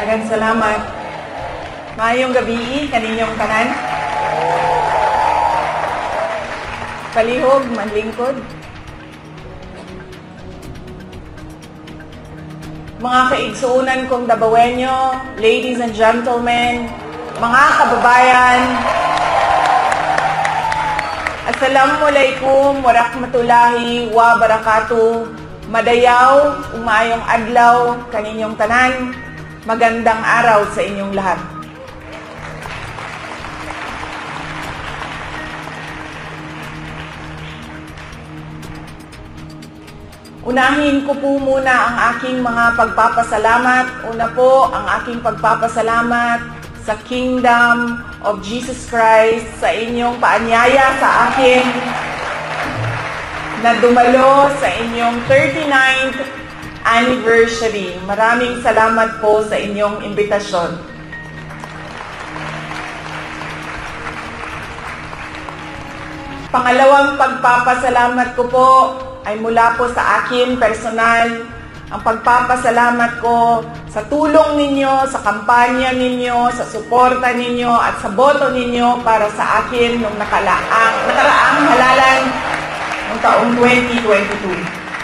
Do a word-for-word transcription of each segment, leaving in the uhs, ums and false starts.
Daghang salamat. Maayong gabi kaninyong tanan. Palihog, manlingkod. Mga kaigsuunan kong Dabawenyo, ladies and gentlemen, mga kababayan, Assalamualaikum warahmatullahi wabarakatuh. Madayaw, umayong adlaw, kaninyong tanan, magandang araw sa inyong lahat. Unahin ko po muna ang aking mga pagpapasalamat. Una po, ang aking pagpapasalamat sa Kingdom of Jesus Christ, sa inyong paanyaya sa akin na dumalo sa inyong thirty-ninth anniversary. Maraming salamat po sa inyong imbitasyon. Pangalawang pagpapasalamat ko po ay mula po sa akin personal. Ang pagpapasalamat ko sa tulong ninyo, sa kampanya ninyo, sa suporta ninyo at sa boto ninyo para sa akin nung nakalaang, nakaraang halalan ng taong twenty twenty-two.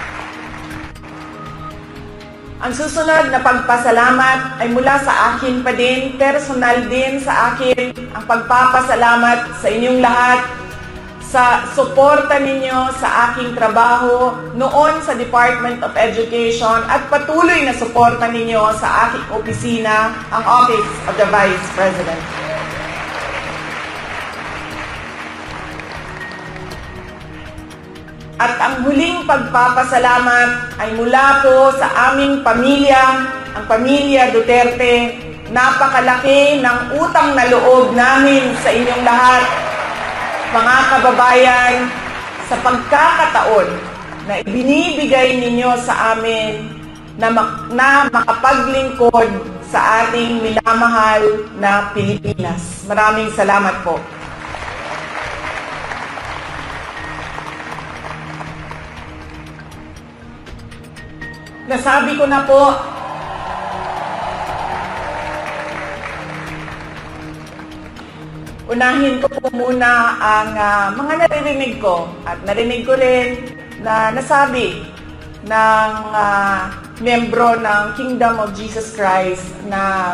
Ang susunod na pagpasalamat ay mula sa akin pa din, personal din sa akin, ang pagpapasalamat sa inyong lahat sa suporta ninyo sa aking trabaho noon sa Department of Education at patuloy na suporta ninyo sa aking opisina, ang Office of the Vice President. At ang huling pagpapasalamat ay mula po sa aming pamilya, ang pamilya Duterte. Napakalaki ng utang na loob namin sa inyong lahat, mga kababayan, sa pagkakataon na ibinibigay ninyo sa amin na, mak na makapaglingkod sa ating minamahal na Pilipinas. Maraming salamat po. Nasabi ko na po, unahin ko po muna ang uh, mga naririnig ko at narinig ko rin na nasabi ng uh, membro ng Kingdom of Jesus Christ na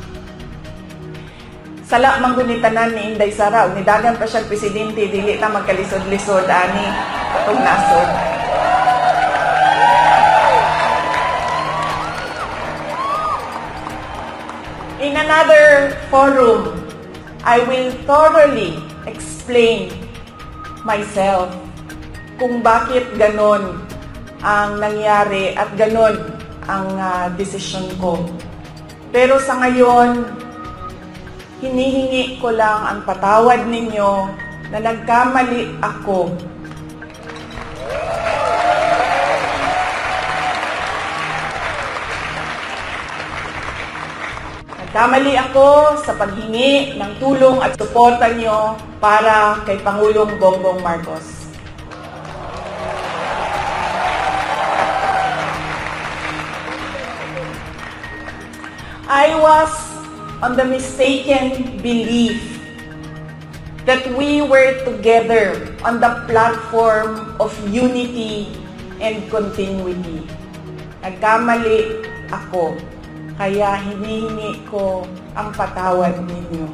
sala manggunitanan ni Inday Sara, unidagan pa siyang presidente, dili na magkalisod-lisod ani atong nasod. In another forum, I will thoroughly explain myself kung bakit ganon ang nangyari at ganon ang uh, desisyon ko. Pero sa ngayon, hinihingi ko lang ang patawad ninyo na nagkamali ako. Kamali ako sa paghingi ng tulong at suporta nyo para kay Pangulong Bongbong Marcos. I was on the mistaken belief that we were together on the platform of unity and continuity. Nagkamali ako. Kaya hinihingi ko ang patawad ninyo.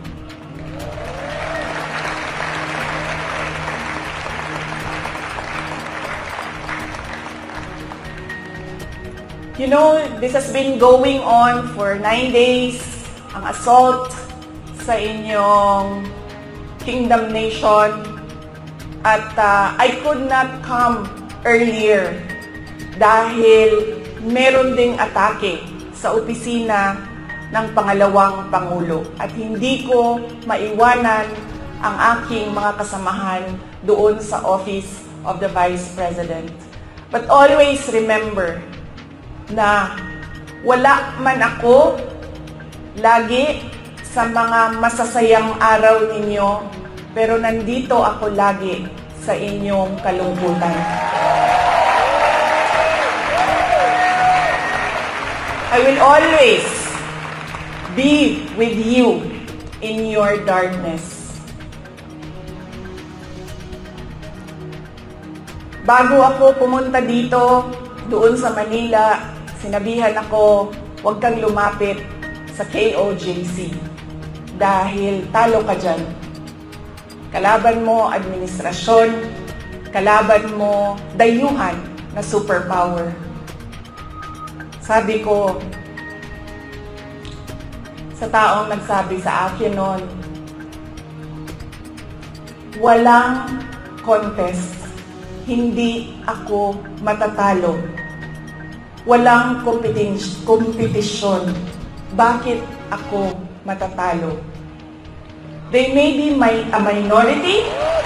You know, this has been going on for nine days. Ang assault sa inyong Kingdom Nation. At uh, I could not come earlier dahil meron ding atake sa opisina ng pangalawang Pangulo. At hindi ko maiwanan ang aking mga kasamahan doon sa Office of the Vice President. But always remember na wala man ako lagi sa mga masasayang araw ninyo, pero nandito ako lagi sa inyong kalungkutan. I will always be with you in your darkness. Bago ako pumunta dito, doon sa Manila, sinabihan ako, huwag kang lumapit sa K O J C dahil talo ka dyan. Kalaban mo administrasyon, kalaban mo dayuhan na superpower. Sabi ko sa taong nagsabi sa akin noon, walang contest. Hindi ako matatalo. Walang kompetisyon. Bakit ako matatalo? They may be my, a minority.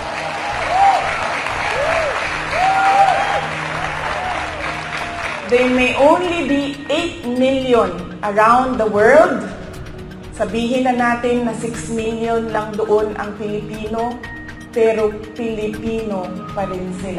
They may only be eight million around the world. Sabihin na natin na six million lang doon ang Pilipino. Pero Pilipino pa rin sila.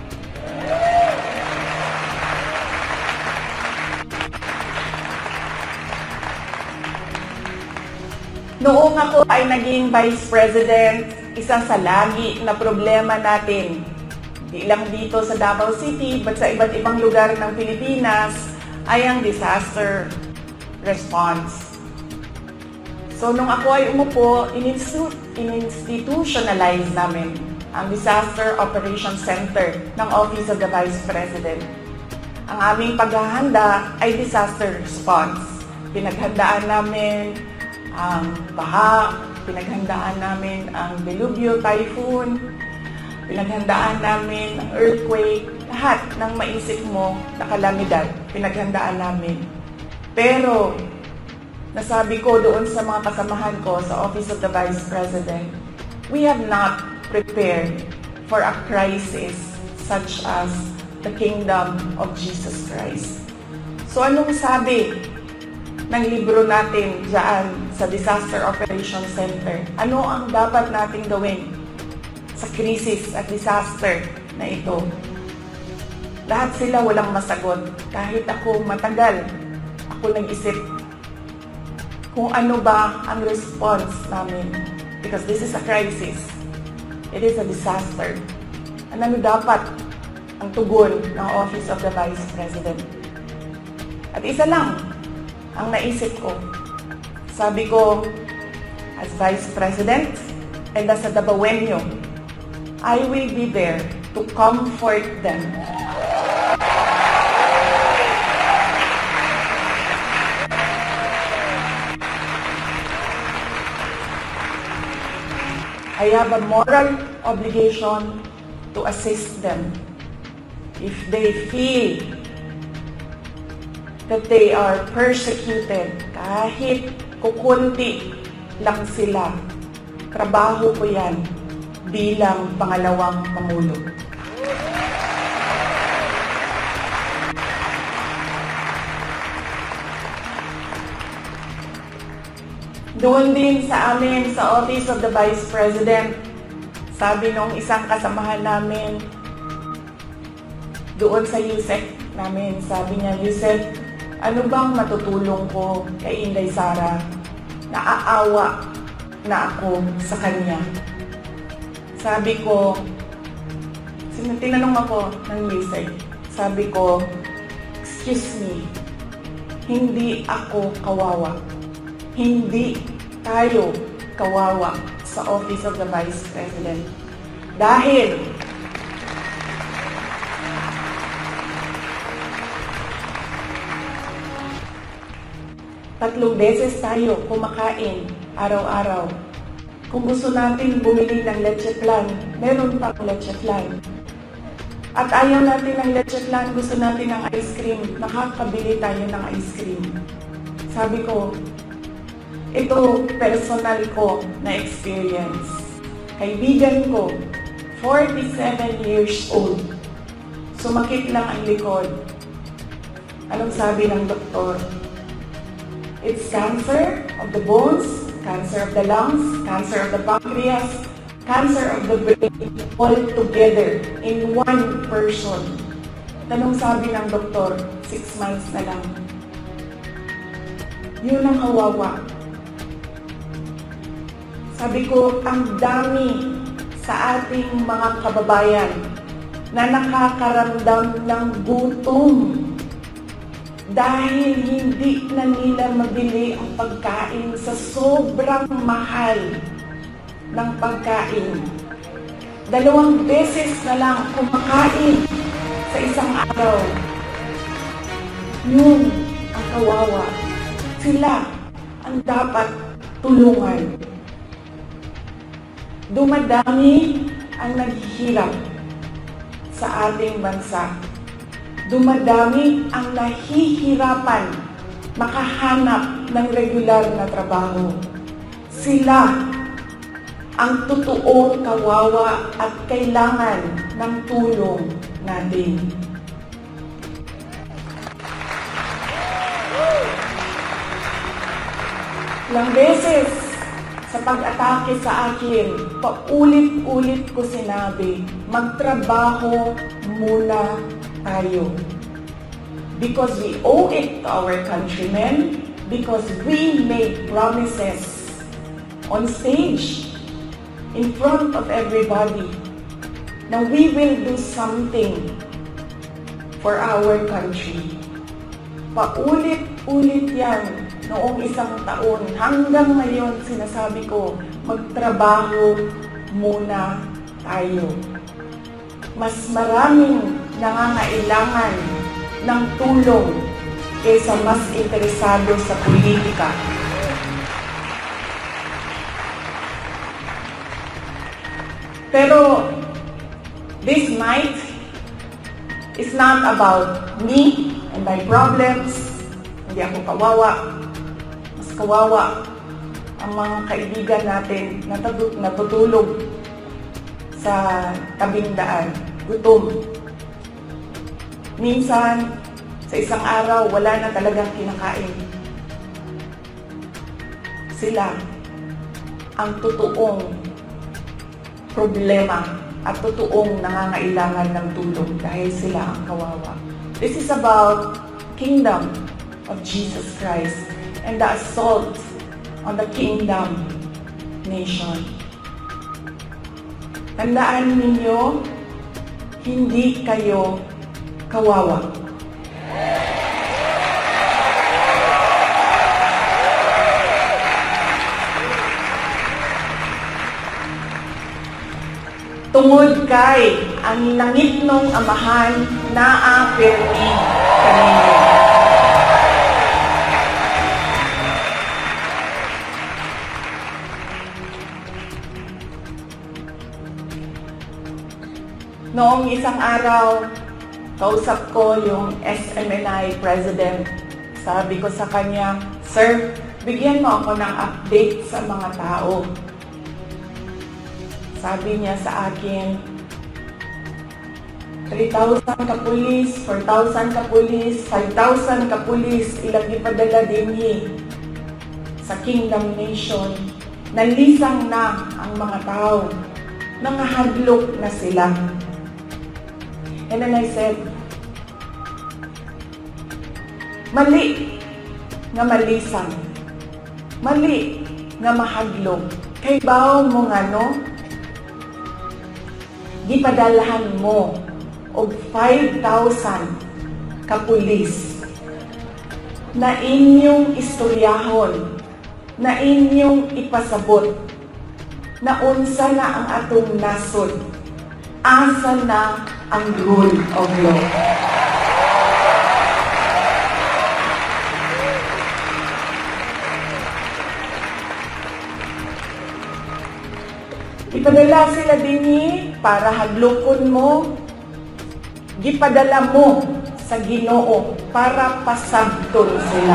Noong ako ay naging Vice President, isa sa lagi na problema natin, di lang dito sa Davao City, but sa iba't ibang lugar ng Pilipinas, ay ang disaster response. So, nung ako ay umupo, in-institutionalize namin ang Disaster Operations Center ng Office of the Vice President. Ang aming paghahanda ay disaster response. Pinaghandaan namin ang baha, pinaghandaan namin ang delubyo, typhoon, pinaghandaan namin ang earthquake, lahat ng maisip mo na kalamidad, pinaghandaan namin. Pero, nasabi ko doon sa mga kasamahan ko sa Office of the Vice President, we have not prepared for a crisis such as the Kingdom of Jesus Christ. So anong sabi ng libro natin dyan sa Disaster Operations Center? Ano ang dapat nating gawin sa krisis at disaster na ito? Lahat sila walang masagot. Kahit ako matagal, ako nag-isip kung ano ba ang response namin. Because this is a crisis. It is a disaster. And ano dapat ang tugon ng Office of the Vice President? At isa lang ang naisip ko. Sabi ko, as Vice President and as a Davaoenyo, I will be there to comfort them. I have a moral obligation to assist them if they feel that they are persecuted. Kahit kukunti lang sila, trabaho ko yan bilang pangalawang Pangulo. Doon din sa amin, sa Office of the Vice President, sabi nung isang kasamahan namin, doon sa U S E C namin, sabi niya, U S E C, ano bang matutulong ko kay Inday Sara? Naaawa na ako sa kanya. Sabi ko, tinanong ako ng U S E C, sabi ko, excuse me, hindi ako kawawa. Hindi tayo kawawa sa Office of the Vice President. Dahil tatlong beses tayo kumakain araw-araw. Kung gusto natin bumili ng leche flan, meron pang leche flan. At ayaw natin ng leche flan, gusto natin ng ice cream, nakakabili tayo ng ice cream. Sabi ko, ito personal ko na experience. Kaibigan ko, forty-seven years old. Sumakit lang ang likod. Anong sabi ng doktor? It's cancer of the bones, cancer of the lungs, cancer of the pancreas, cancer of the brain, all together in one person. Anong sabi ng doktor? Six months na lang. Yun ang kawawa. Sabi ko, ang dami sa ating mga kababayan na nakakaramdam ng gutom dahil hindi na nila mabili ang pagkain sa sobrang mahal ng pagkain. Dalawang beses na lang kumakain sa isang araw. Yun ang kawawa. Sila ang dapat tulungan. Dumadami ang naghihirap sa ating bansa. Dumadami ang nahihirapan makahanap ng regular na trabaho. Sila ang totoong kawawa at kailangan ng tulong natin. Ilang beses sa pag-atake sa akin, paulit-ulit ko sinabi, magtrabaho muna tayo. Because we owe it to our countrymen, because we made promises on stage, in front of everybody, na we will do something for our country. Paulit-ulit yan noong isang taon. Hanggang ngayon, sinasabi ko, magtrabaho muna tayo. Mas maraming nangangailangan ng tulong kaysa mas interesado sa politika. Pero this night is not about me and my problems. Hindi ako kawawa. Mas kawawa ang mga kaibigan natin na natutulog sa tabing daan. Gutom. Minsan, sa isang araw, wala na talagang kinakain. Sila ang totoong problema at totoong nangangailangan ng tulong dahil sila ang kawawa. This is about kingdom of Jesus Christ and the assault on the kingdom nation. Tandaan ninyo, hindi kayo kawawa. Tungod kay ang langit nung amahan naa permi kaninyo. Noong isang araw, kausap ko yung S M N I President. Sabi ko sa kanya, Sir, bigyan mo ako ng update sa mga tao. Sabi niya sa akin, three thousand kapulis, four thousand kapulis, five thousand kapulis, ilang ipadala din sa Kingdom Nation. Nalisang na ang mga tao. Nangahadlok na sila. And then I said, mali nga malisang. Mali nga mahadlok. Kay bao mo nga no? Gipadalahan mo og five thousand kapulis na inyong istoryahon, na inyong ipasabot, na unsa na ang atong nasod, asa na ang rule of law. Ipadala sila dinhi para hadlokon mo. Gipadala mo sa Ginoo para pasabton sila.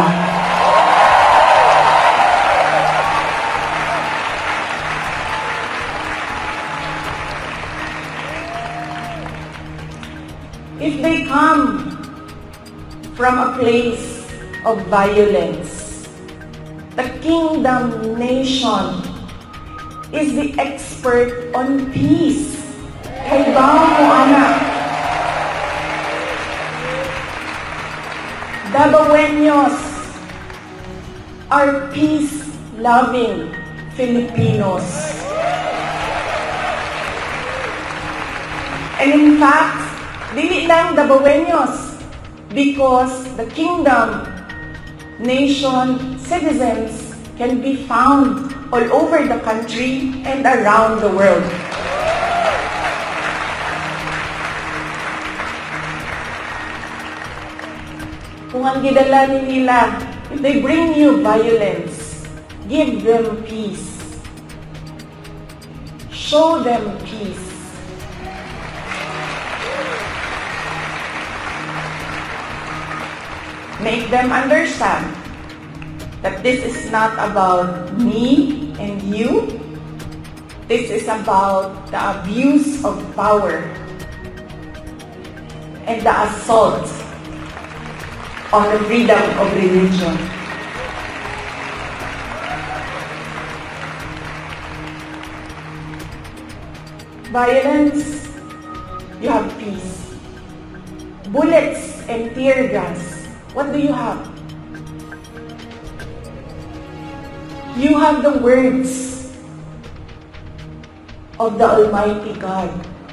If they come from a place of violence, the Kingdom Nation is the expert on peace. Kay bao mo, anak. Dabaweños are peace-loving, Filipinos. And in fact, dili lang Dabaweños, because the kingdom nation citizens can be found all over the country and around the world. Kung ang gidala nila, if they bring you violence, give them peace. Show them peace. Make them understand that this is not about me and you. This is about the abuse of power and the assault on the freedom of religion. Violence, you have peace. Bullets and tear gas, what do you have? You have the words of the Almighty God.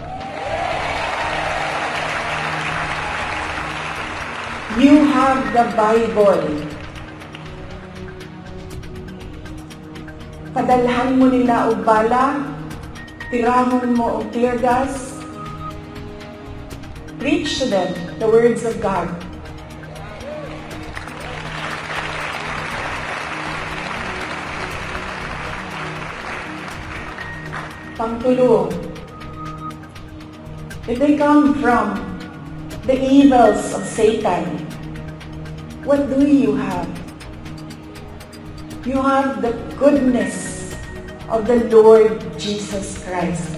You have the Bible. Padalhan mo nila og bala, tirahon mo og tear gas. Preach to them the words of God. Pangtulo, if they come from the evils of Satan, what do you have? You have the goodness of the Lord Jesus Christ.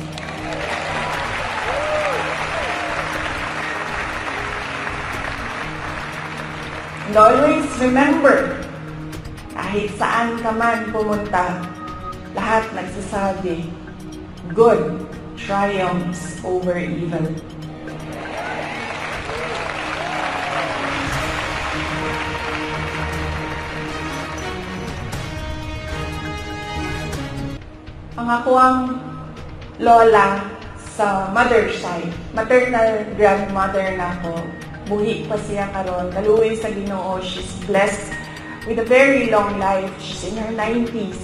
And always remember, kahit saan ka man pumunta, lahat nagsasabi, good triumphs over evil. Ang ako ang lola sa mother side, maternal grandmother na ako, buhi pa siya karon, naluoy sa Ginoo. She's blessed with a very long life. She's in her nineties.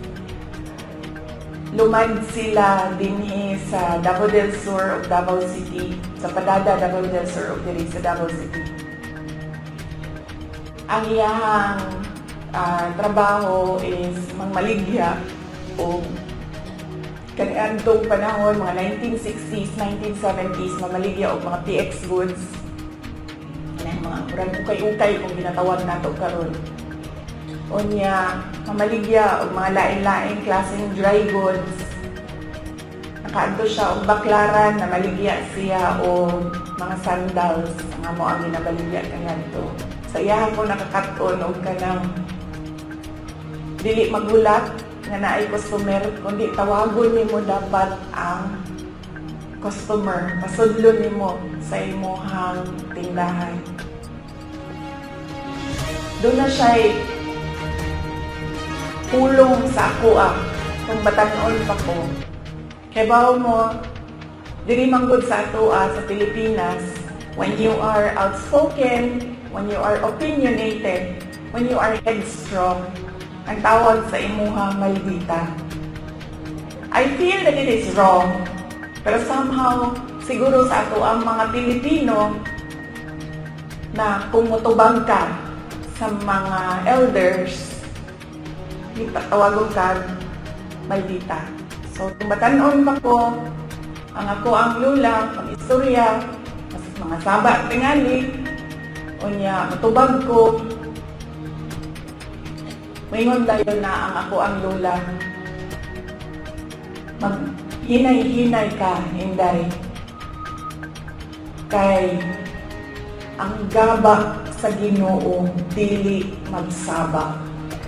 Lumad sila dinhi sa Davao del Sur of Davao City, sa Padada, Davao del Sur of diri sa Davao City. Ang iyahang uh, trabaho is mangmaligya o kaniadtong panahon, mga nineteen sixties, nineteen seventies, mamaligya o mga P X goods. Yan, mga murag ukay-ukay kung ginatawag nato karon. O niya, mamaligya o mga lain-lain klaseng dry goods. Nakaadto siya o baklaran, na maligya siya o mga sandals, mga mo ang ginabaligya kaniadto. Sa iyahan ko nakakaton o kanang dili magulat nga naay customer, kundi tawagon nimo dapat ang customer, masudlon nimo sa imong tindahan. Doon na siya pulong sa ako ah, kung batanon pa ko. Kaya bawo mo, diri manggod sa ato ah, sa Pilipinas, when you are outspoken, when you are opinionated, when you are headstrong, ang tawag sa imuha maldita. I feel that it is wrong, pero somehow, siguro sa ato ang mga Pilipino na kung mutubag ka sa mga elders, ipatawagon ka maldita. So, kung batanon pa ko, ang ako ang lula, ang istorya, mga saba, tingali, o niya, mutubag ko, mayroon dayon na ang ako ang lola. Maghinay-hinay ka, hinday. Kay ang gaba sa Ginoo dili magsaba.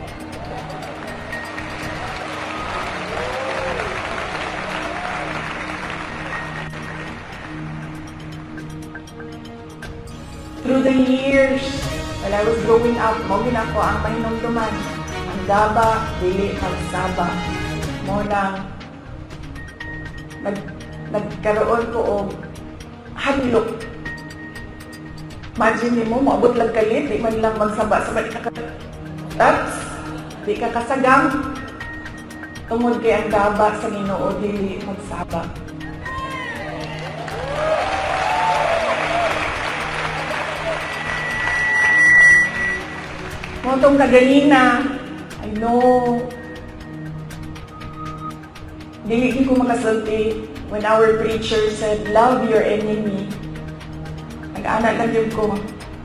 Through the years, while I was growing up, mo ginako ang pahinumduman. Ang gaba, dili magsaba. mo nang nag, nagkaroon ko og hadlok. Imagine mo, maabot lang kalit, di man lang magsaba-saba, di ka ka-taps, di ka kasagam, tungod kay ang gaba sa Ginoo dili magsaba. Mo tong kaganina, I know, dili ko makasulti when our preacher said, love your enemy. Nag-anak lang yun ko.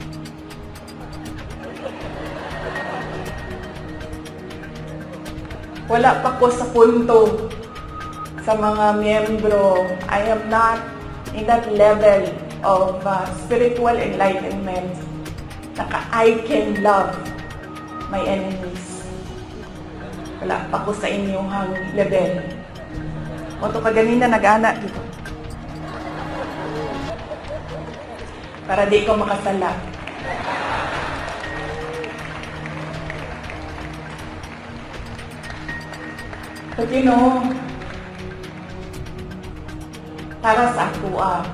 Wala pa ko sa punto sa mga miyembro. I am not in that level of uh, spiritual enlightenment. Naka I can love my enemies. Wala pa ko sa inyong level. O ito kaganina nag-anak dito. Para di ko makasala. But you know, para sa ako ah,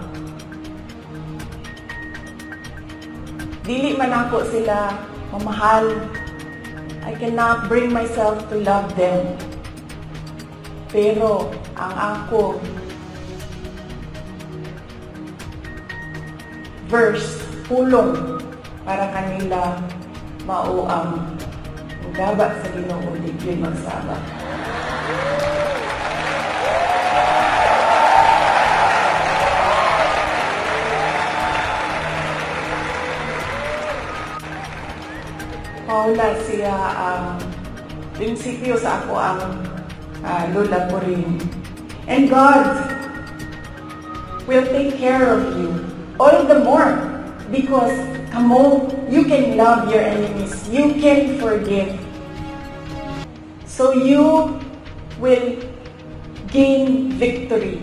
dili man ako sila mamahal. I cannot bring myself to love them. Pero ang ako verse, pulong para kanila mao ang gaba sa Ginoo di gyud magsaba. Paula siya ang prinsipyo sa ako ang uh, lola ko rin. And God will take care of you. All the more because, come on, you can love your enemies. You can forgive. So you will gain victory.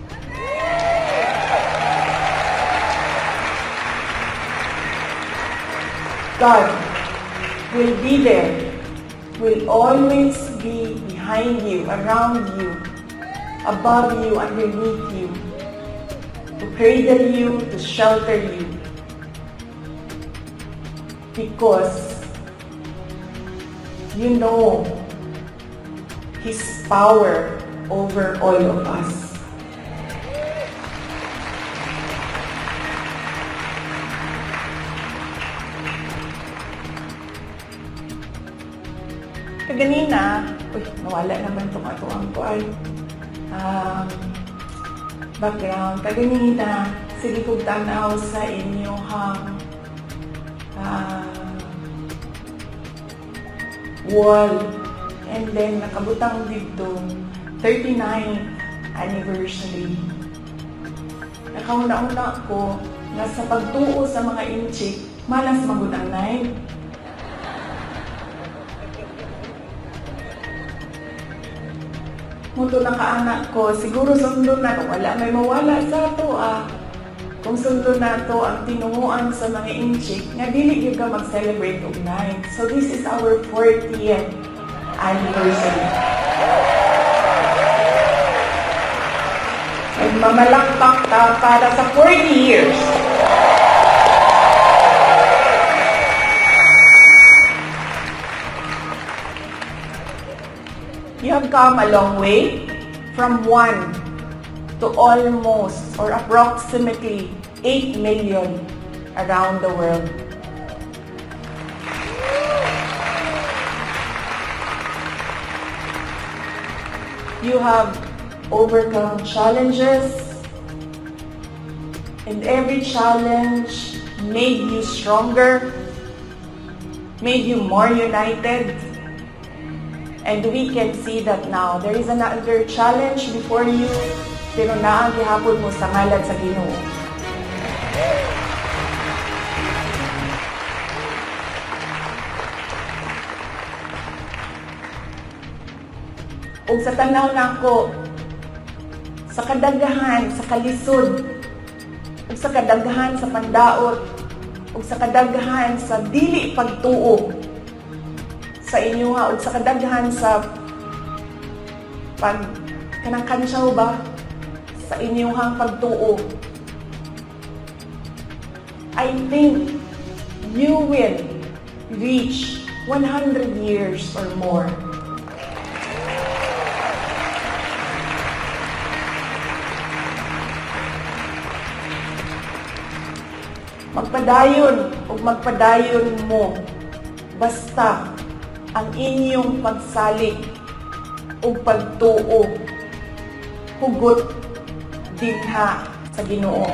God will be there, will always be behind you, around you, above you, underneath you, to cradle you, to shelter you. Because you know His power over all of us. Kaganina, uy, nawala naman itong ato ang kuan. Um, background. Kaganina, sige kong tanaw sa inyong uh, wall. And then, nakabutang dito, thirty-ninth anniversary. Nakauna-una ko na sa pagtuo sa mga inchik, malas magunang nine. Muto na kaanak ko, siguro sundo na ito. Wala may mawala sa ito ah. Kung sundo na ito ang tinunguan sa mga inchik, nga dili yung ka mag-celebrate of nine. So this is our fortieth anniversary. Nagmamalakpak ta para sa forty years. You have come a long way from one to almost or approximately eight million around the world. You have overcome challenges, and every challenge made you stronger, made you more united. And we can see that now. There is another challenge before you, pero naang gihapon mo sa ngalan sa Ginoo. Ug sa tanaw nako, sa kadaghahan, sa kalisod, ug sa kadaghahan sa pandaot, ug sa kadaghahan sa dili pagtuo sa inyo ha, ug sa kadaghan sa pag kanang kansyaw ba sa inyong pagtuo. I think you will reach one hundred years or more. Magpadayon o magpadayon mo basta ang inyong pagsalig o pagtuo hugot dinha sa Ginoo.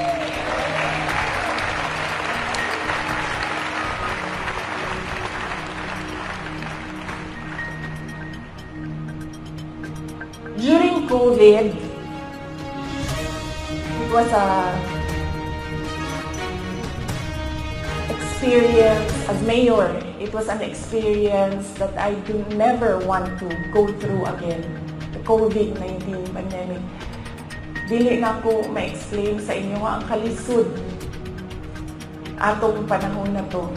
During COVID, it was a experience as mayor. It was an experience that I do never want to go through again. The COVID nineteen pandemic. Dili na ako ma-explain sa inyo nga ang kalisod atong panahon na to.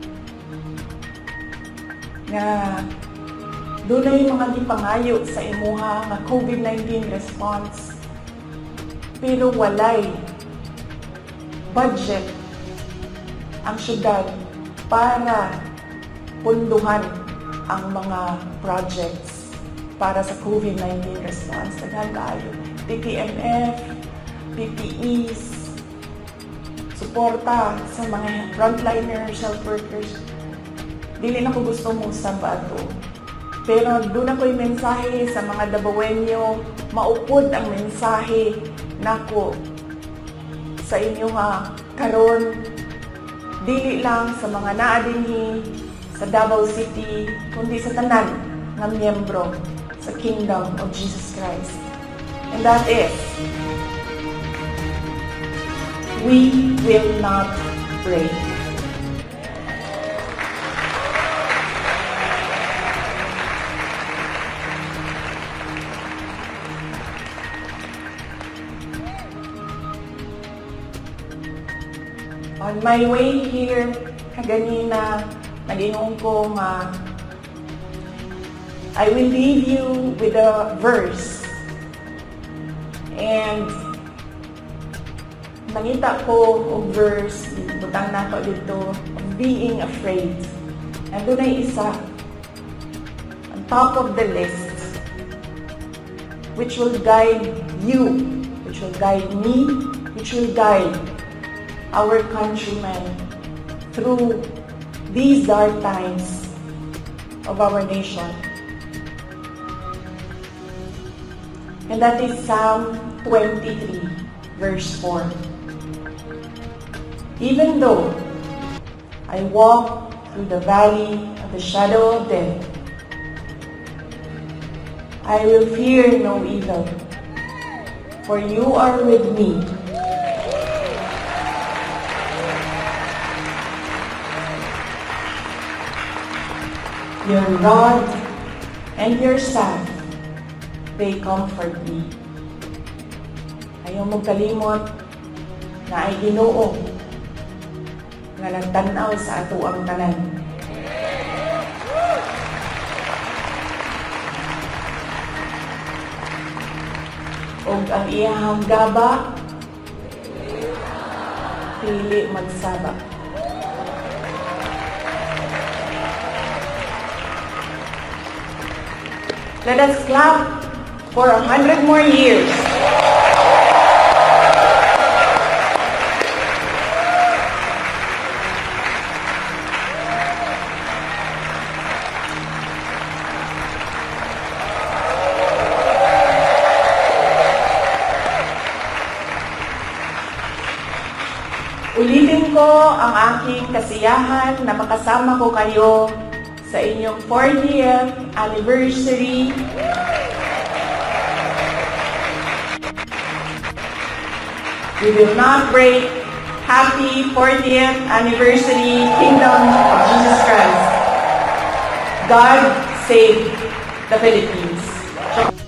Nga doon na yung mga gipangayo sa imuha nga COVID nineteen response. Pero walay budget ang syudad para punduhan ang mga projects para sa COVID nineteen response. Daghan kaayo. T T M F, P P Es, suporta sa mga frontliners, health workers. Dili na ko gusto mo sa bato. Pero doon ako'y mensahe sa mga Dabawenyo, maupod ang mensahe nako sa inyo ha, karon dili lang sa mga naa dinhi sa Davao City, kundi sa tanan nga miyembro sa Kingdom of Jesus Christ. And that is, we will not break. On my way here, kaganina, nag-inom ko nga, I will leave you with a verse. And nangita ko og verse, butang na ko dito, of being afraid. And doon ay isa, on top of the list, which will guide you, which will guide me, which will guide our countrymen through these dark times of our nation. And that is Psalm twenty-three, verse four. Even though I walk through the valley of the shadow of death, I will fear no evil, for you are with me. Your rod and your staff, they comfort me. Ayaw mong kalimot na ay Ginoo nga nagtanaw sa ato ang tanan. Og ang iyahang gaba, pili magsaba. Let us clap for a hundred more years. Ulitin ko ang aking kasiyahan na makasama ko kayo sa inyong fortieth anniversary. We will not break. Happy fortieth anniversary, Kingdom of Jesus Christ. God save the Philippines.